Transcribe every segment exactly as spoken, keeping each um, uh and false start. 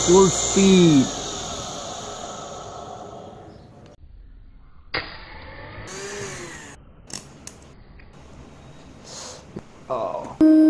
full speed. Oh.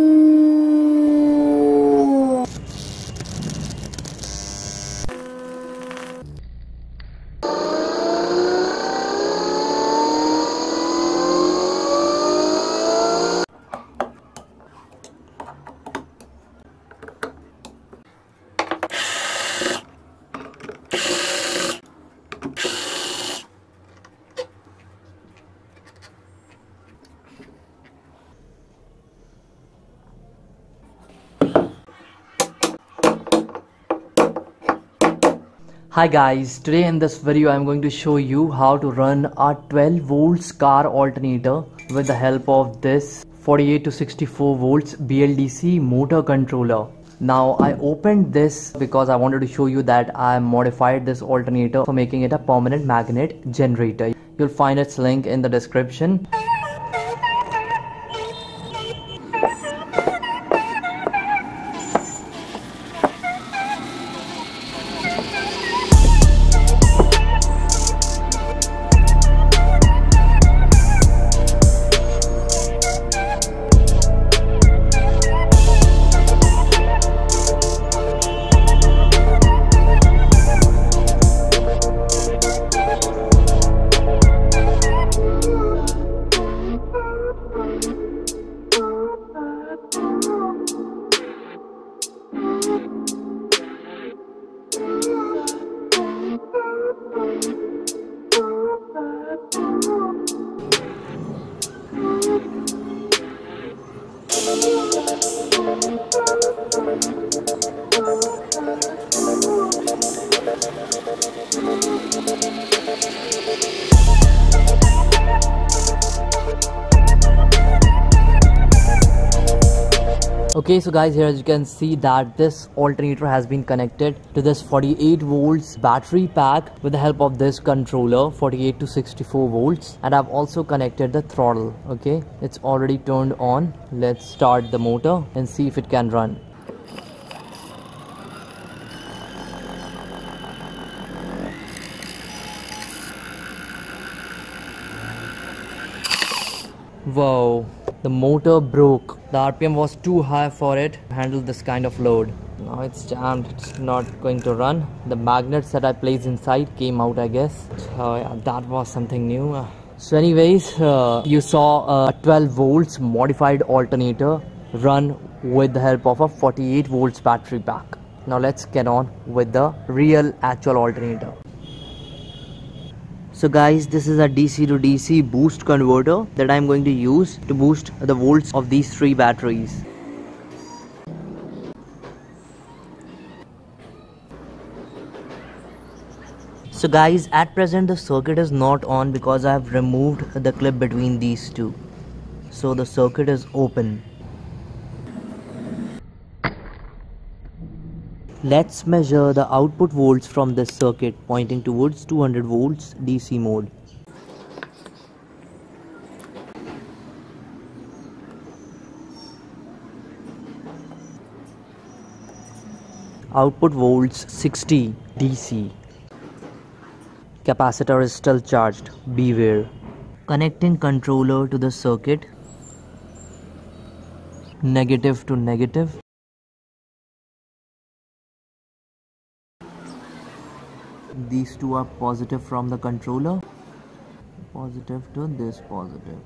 Hi guys, today in this video I'm going to show you how to run a twelve volts car alternator with the help of this forty-eight to sixty-four volts B L D C motor controller. Now I opened this because I wanted to show you that I modified this alternator for making it a permanent magnet generator. You'll find its link in the description. Okay, so guys, here as you can see that this alternator has been connected to this forty-eight volts battery pack with the help of this controller, forty-eight to sixty-four volts, and I've also connected the throttle. Okay, it's already turned on. Let's start the motor and see if it can run. Whoa, the motor broke. The R P M was too high for it to handle this kind of load. Now it's jammed, it's not going to run. The magnets that I placed inside came out, I guess. So yeah, that was something new. So anyways, uh, you saw a twelve volts modified alternator run with the help of a forty-eight volts battery pack. Now let's get on with the real actual alternator. So guys, this is a D C to D C boost converter that I'm going to use to boost the volts of these three batteries. So guys, at present the circuit is not on because I have removed the clip between these two. So the circuit is open. Let's measure the output volts from this circuit pointing towards two hundred volts D C mode. Output volts sixty D C. Capacitor is still charged, beware. Connecting controller to the circuit. Negative to negative. These two are positive from the controller, positive to this positive.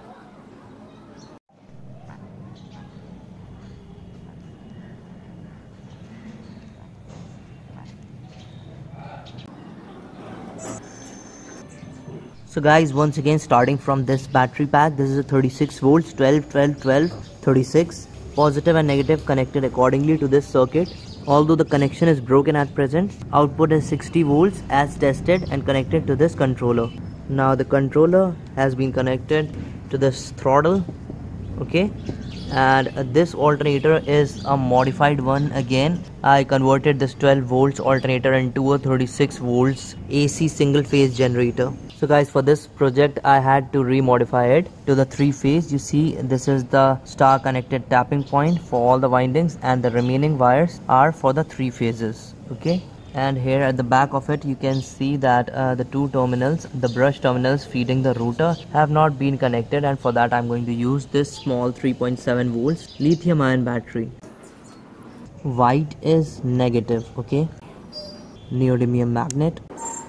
So guys, once again starting from this battery pack, this is a thirty-six volts, twelve, twelve, twelve, thirty-six, positive and negative connected accordingly to this circuit. Although the connection is broken at present, output is sixty volts as tested and connected to this controller. Now the controller has been connected to this throttle. Okay, And uh, this alternator is a modified one. Again, I converted this twelve volts alternator into a thirty-six volts A C single phase generator. So guys, for this project I had to remodify it to the three phase. You see, this is the star connected tapping point for all the windings, and the remaining wires are for the three phases. Okay, and here at the back of it you can see that uh, the two terminals, the brush terminals feeding the router, have not been connected, and for that I'm going to use this small three point seven volts lithium ion battery. White is negative. Okay, neodymium magnet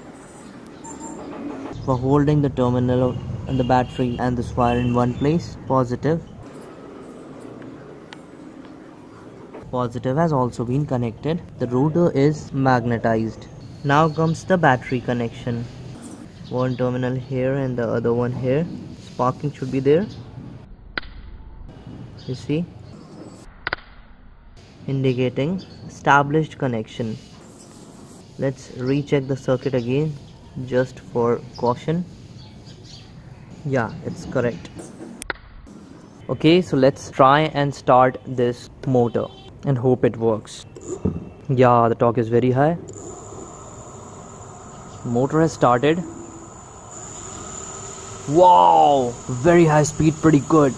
for holding the terminal and the battery and this wire in one place. Positive. Positive has also been connected. The rotor is magnetized. Now comes the battery connection. One terminal here and the other one here. Sparking should be there. You see, indicating established connection. Let's recheck the circuit again just for caution. Yeah, it's correct. Okay, so let's try and start this motor and hope it works. Yeah, the torque is very high. Motor has started. Wow, very high speed, pretty good.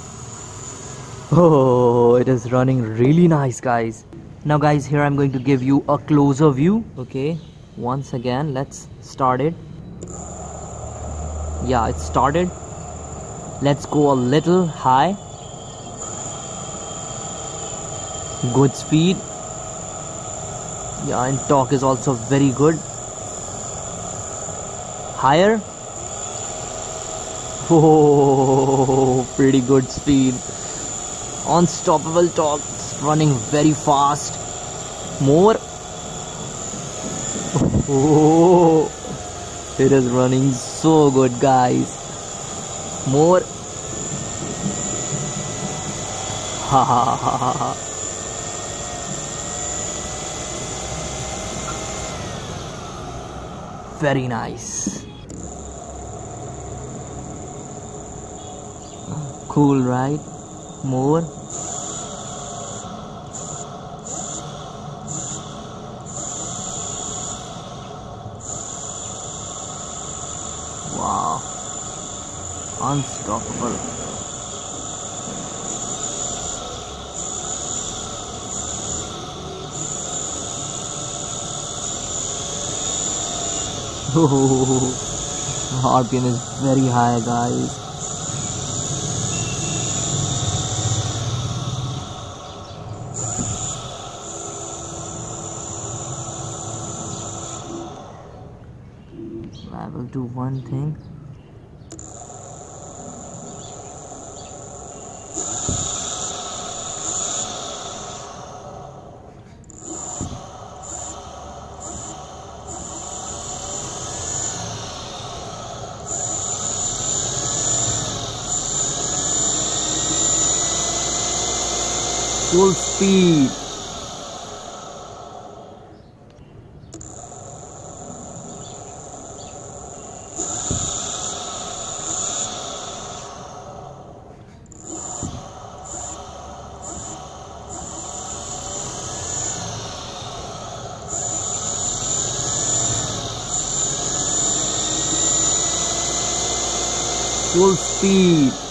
Oh, it is running really nice, guys. Now guys, here I'm going to give you a closer view. Okay, once again, let's start it. Yeah, it started. Let's go a little high. Good speed. Yeah, and torque is also very good. Higher. Oh, pretty good speed. Unstoppable torque. It's running very fast. More. Oh, it is running so good, guys. More. Ha ha ha ha ha. Very nice. Cool, right? More. Wow. Unstoppable. Oh, R P M is very high, guys. I will do one thing. Full speed. Full speed.